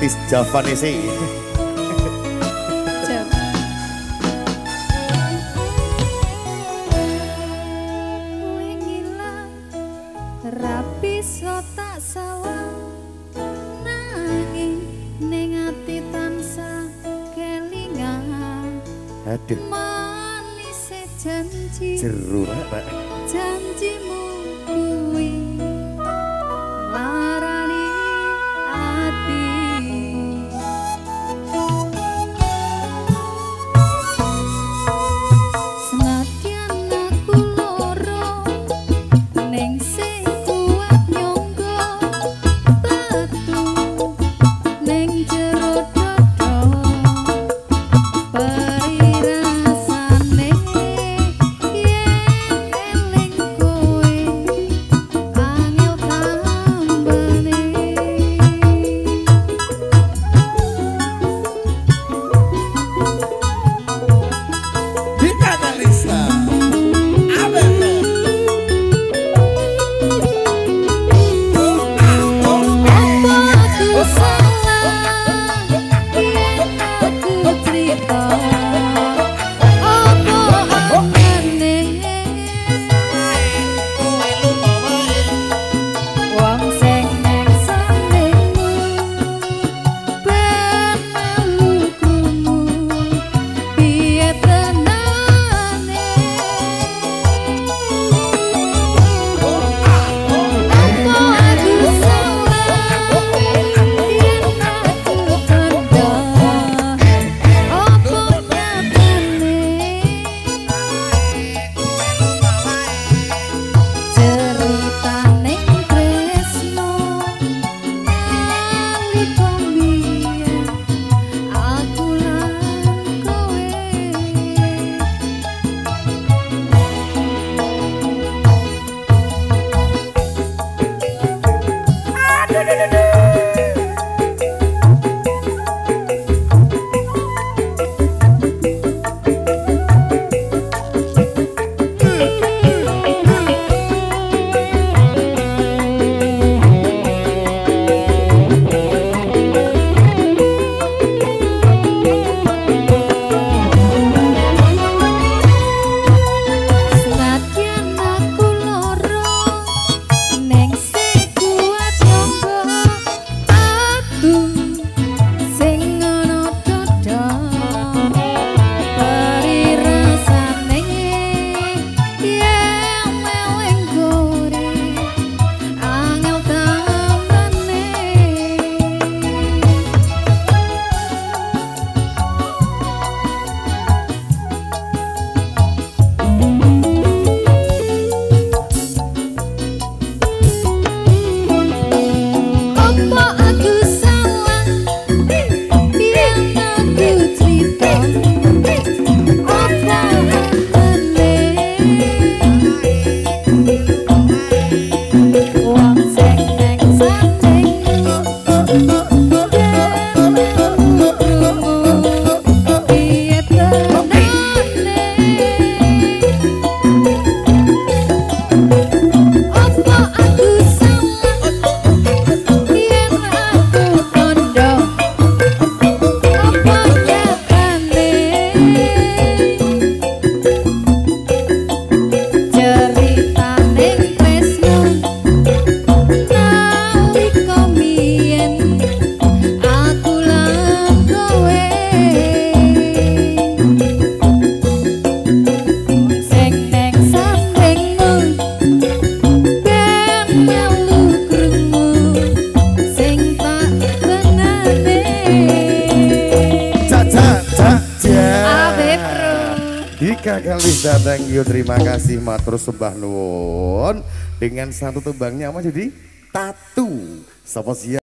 artis Javanese. Rapi so tak salah nanging ning ati tansah kelingan. Aduh manis janji jeru Pak. Janjimu kuwi larani ati. Senadyan aku loro ning sing kuat nyangga batu ning jero dodo peri rasane yen eling kowe angel tambane. Dika Kalista Abeto Aku salah yen aku cerita apa aneh wong sing neng sandingmu ben melu krungu piye tenane. Apa aku salah yen aku kandha apa nyatane ceritane tresno nalika mbiyen aku lan kowe. Senadyan aku loro ning sing kuat nyangga batu sing ana dodo peri rasane yen meleng gore angel tambane. Apa aku salah yen aku cerita apa aneh wong sing neng sandingmu ben melu krungu piye tenane. Apa aku salah yen aku kandha apa nyatane ceritane tresno nalika mbiyen aku lan kowe sing neng sandingmu ben melu krungu sing tak kenane. Abe bro Dika Kalista, thank you, terima kasih, matur sembah nuwun. Dengan satu tembangnya apa jadi tatu. Sapa